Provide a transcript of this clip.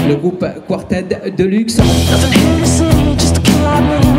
le groupe Quartet Deluxe. Nothing here to see, just a kid like me.